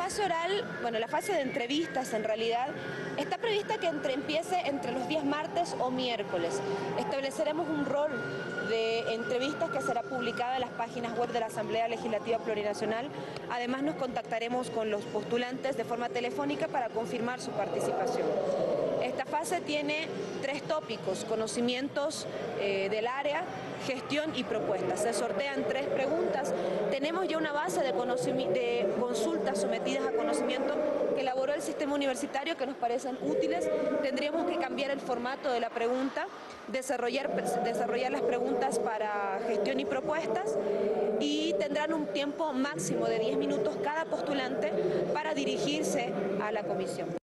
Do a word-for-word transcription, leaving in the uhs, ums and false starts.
fase oral, bueno, la fase de entrevistas en realidad, está prevista que entre, empiece entre los días martes o miércoles. Estableceremos un rol de entrevistas que será publicada en las páginas web de la Asamblea Legislativa Plurinacional. Además nos contactaremos con los postulantes de forma telefónica para confirmar su participación. Esta fase tiene tres tópicos: conocimientos eh, del área, gestión y propuestas. Se sortean tres preguntas. Tenemos ya una base de, de consultas sometidas a conocimiento que elaboró el sistema universitario que nos parecen útiles. Tendríamos que cambiar el formato de la pregunta, desarrollar, desarrollar las preguntas para gestión y propuestas, y tendrán un tiempo máximo de diez minutos cada postulante para dirigirse a la comisión.